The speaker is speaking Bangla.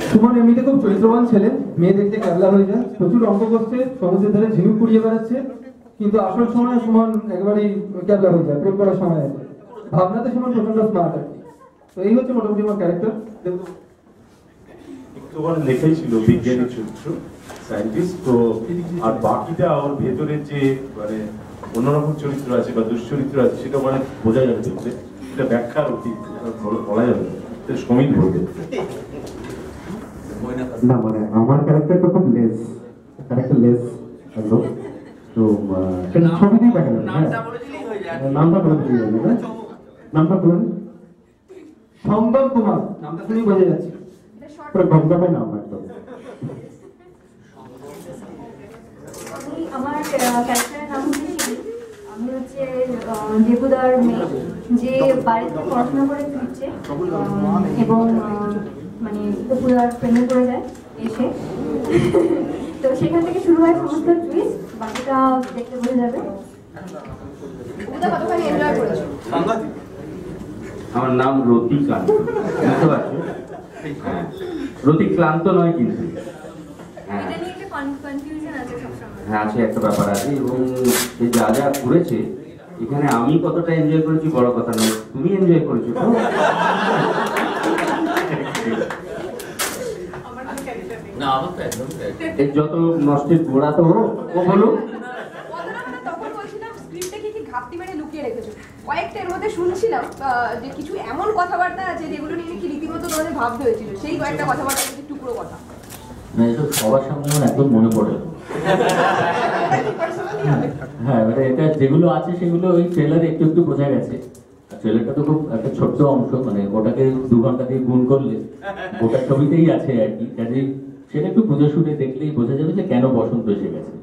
সুমন এমনিতে খুব চরিত্রবান ছেলে, মেয়ে দেখতে ক্যাবলা হয়ে যায়, প্রচুর অঙ্ক করছে, সমুদ্রের ধারে ঝিনুক কুড়িয়ে বেড়াচ্ছে, কিন্তু আসল সময় সুমন একেবারেই ক্যাবলা হয়ে যায়, প্রেম করার সময় আছে। ভাবনাতে সুমন প্রচন্ড স্মার্ট আর কি। তো এই হচ্ছে মোটামুটি আমার ক্যারেক্টার। একটুখানি লেখাই ছিল বিজ্ঞানী চরিত্র, সায়েন্টিস্ট তো, আর বাকিটা ওর ভেতরে যে মানে অন্যরকম চরিত্র আছে বা দুশ্চরিত্র আছে সেটা মানে বোঝা যাবে দেখতে, এটা ব্যাখ্যার অতীত বলা যাবে না, সমীর বলবে। না মানে আমার ক্যারেক্টারটা খুব লেস একদম, তো সেটা ছবিতেই দেখা যাবে। নামটা বলে দিলেই হয়ে যাবে। নামটা বলুন। সম্ভব কুমার, নামটা শুনেই বোঝা যাচ্ছে পুরো গমগমে নাম একদম। আমার ক্যারেক্টারের নাম হচ্ছে শিবি। আমি হচ্ছে দেবুদার মেয়ে, যে বাড়িতে পড়াশোনা করে ফিরছে এবং মানে দেবুদার প্রেমে পড়ে যায় এসে। তো সেখান থেকে শুরু হয় সমস্ত টুইস্ট, বাকিটা দেখতে বোঝা যাবে। কতখানি এনজয় করেছো? আমার নাম রতিকান্ত, বুঝতে পারছো? হ্যাঁ, রতিক্লান্ত নয় কিন্তু। হ্যাঁ হ্যাঁ, আছে, একটা ব্যাপার আছে। এবং সে যা যা করেছে এখানে আমি কতটা এনজয় করেছি বড় কথা নয়, তুমি এনজয় করেছো তো। এর যত নষ্টের গোড়া তো ও বলো। কয়েকটা এর মধ্যে শুনছিলাম যে কিছু এমন কথাবার্তা আছে যেগুলো নিয়ে কি রীতিমতো তোমাদের ভাবতে হয়েছিল, সেই কয়েকটা কথাবার্তা কিছু টুকরো কথা। না, এসব সবার সামনে আমার একদম মনে পড়ে। হ্যাঁ, মানে এটা যেগুলো আছে সেগুলো ওই ট্রেলারে একটু একটু বোঝা গেছে। ট্রেলারটা তো খুব একটা ছোট্ট অংশ, মানে ওটাকে 2 ঘন্টা দিয়ে গুণ করলে গোটা ছবিতেই আছে আর কি। কাজেই সেটা একটু বুঝে শুনে দেখলেই বোঝা যাবে যে কেন বসন্ত এসে গেছে।